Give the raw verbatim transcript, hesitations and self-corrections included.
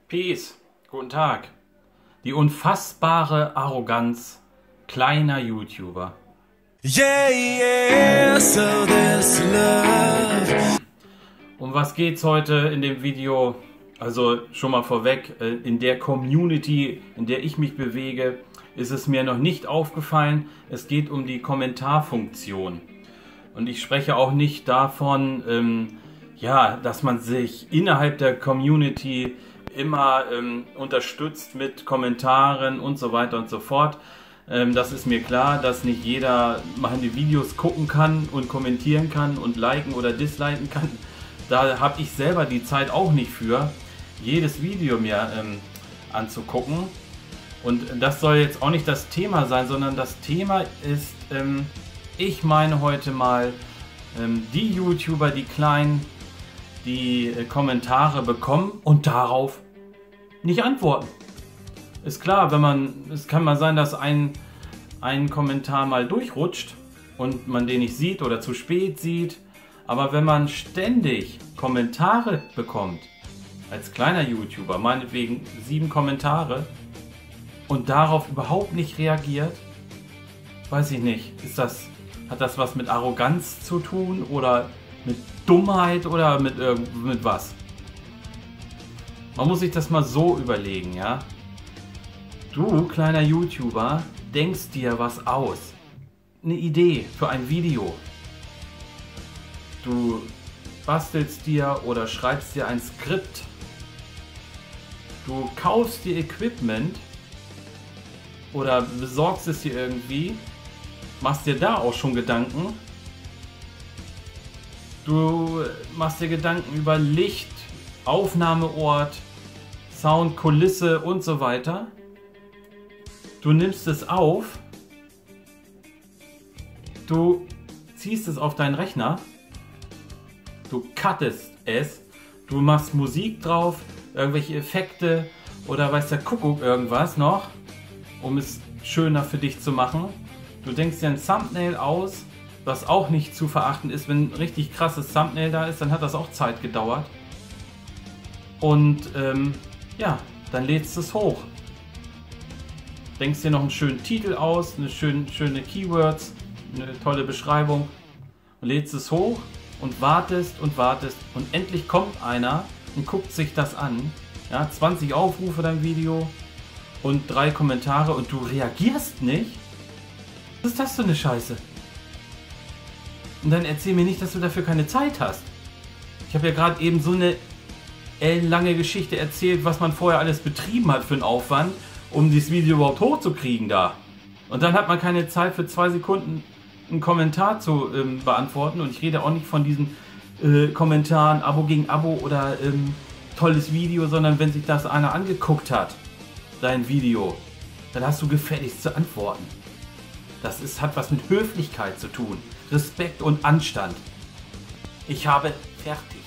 Peace, guten Tag. Die unfassbare Arroganz kleiner YouTuber. Yeah, yeah, so there's love. Um was geht's heute in dem Video? Also schon mal vorweg, in der Community, in der ich mich bewege, ist es mir noch nicht aufgefallen. Es geht um die Kommentarfunktion. Und ich spreche auch nicht davon, ähm, ja, dass man sich innerhalb der Community immer ähm, unterstützt mit Kommentaren und so weiter und so fort. Ähm, das ist mir klar, dass nicht jeder meine Videos gucken kann und kommentieren kann und liken oder disliken kann. Da habe ich selber die Zeit auch nicht für, jedes Video mir ähm, anzugucken. Und das soll jetzt auch nicht das Thema sein, sondern das Thema ist, ähm, ich meine heute mal, ähm, die YouTuber, die kleinen, die äh, Kommentare bekommen und darauf nicht antworten. Ist klar, wenn man, es kann mal sein, dass ein, ein Kommentar mal durchrutscht und man den nicht sieht oder zu spät sieht. Aber wenn man ständig Kommentare bekommt, als kleiner YouTuber, meinetwegen sieben Kommentare, und darauf überhaupt nicht reagiert, weiß ich nicht, ist das, hat das was mit Arroganz zu tun oder mit Dummheit oder mit, äh, mit was? Man muss sich das mal so überlegen, ja? Du, kleiner YouTuber, denkst dir was aus. Eine Idee für ein Video. Du bastelst dir oder schreibst dir ein Skript. Du kaufst dir Equipment oder besorgst es dir irgendwie, machst dir da auch schon Gedanken. Du machst dir Gedanken über Licht, Aufnahmeort, Sound, Kulisse und so weiter. Du nimmst es auf, du ziehst es auf deinen Rechner, du cuttest es, du machst Musik drauf, irgendwelche Effekte oder weiß der Kuckuck irgendwas noch, um es schöner für dich zu machen. Du denkst dir ein Thumbnail aus, was auch nicht zu verachten ist. Wenn ein richtig krasses Thumbnail da ist, dann hat das auch Zeit gedauert. Und ähm, ja, dann lädst du es hoch. Denkst dir noch einen schönen Titel aus, eine schön, schöne Keywords, eine tolle Beschreibung und lädst es hoch und wartest und wartest und endlich kommt einer und guckt sich das an. Ja, zwanzig Aufrufe dein Video und drei Kommentare und du reagierst nicht. Was ist das für eine Scheiße? Und dann erzähl mir nicht, dass du dafür keine Zeit hast. Ich habe ja gerade eben so eine lange Geschichte erzählt, was man vorher alles betrieben hat für einen Aufwand, um dieses Video überhaupt hochzukriegen da. Und dann hat man keine Zeit für zwei Sekunden einen Kommentar zu ähm, beantworten. Und ich rede auch nicht von diesen äh, Kommentaren Abo gegen Abo oder ähm, tolles Video, sondern wenn sich das einer angeguckt hat, dein Video, dann hast du gefälligst zu antworten. Das ist, hat was mit Höflichkeit zu tun, Respekt und Anstand. Ich habe fertig.